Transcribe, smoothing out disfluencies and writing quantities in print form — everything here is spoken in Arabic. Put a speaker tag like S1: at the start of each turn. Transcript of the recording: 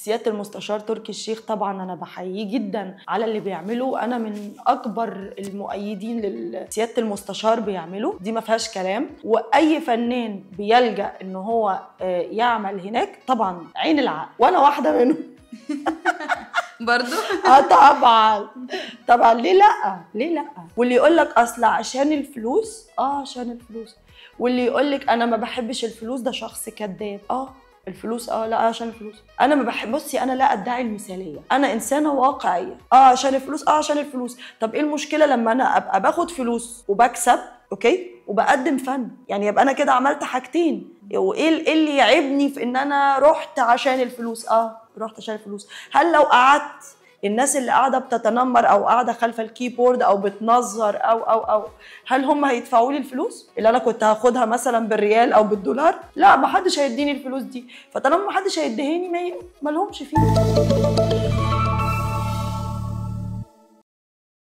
S1: سيادة المستشار تركي الشيخ طبعا أنا بحييه جدا على اللي بيعمله. أنا من أكبر المؤيدين لسيادة المستشار بيعمله، دي ما فيهاش كلام. وأي فنان بيلجأ إن هو يعمل هناك طبعا عين العقل، وأنا واحدة منهم.
S2: برضو
S1: طبعا ليه لا، ليه لا؟ واللي يقول لك اصل عشان الفلوس، عشان الفلوس. واللي يقول لك انا ما بحبش الفلوس ده شخص كذاب. الفلوس لا عشان الفلوس. انا ما بحب، بصي انا لا ادعي المثاليه، انا انسانه واقعيه. عشان الفلوس، عشان الفلوس. طب ايه المشكله لما انا ابقى باخد فلوس وبكسب اوكي وبقدم فن؟ يعني يبقى انا كده عملت حاجتين. وايه اللي يعيبني في ان انا رحت عشان الفلوس؟ رحت عشان الفلوس. هل لو قعدت الناس اللي قاعده بتتنمر او قاعده خلف الكيبورد او بتنظر او هل هم هيدفعوا لي الفلوس اللي انا كنت هاخدها مثلا بالريال او بالدولار؟ لا، ما حدش هيديني الفلوس دي. فطالما ما حدش هيديهاني ما لهمش فيه.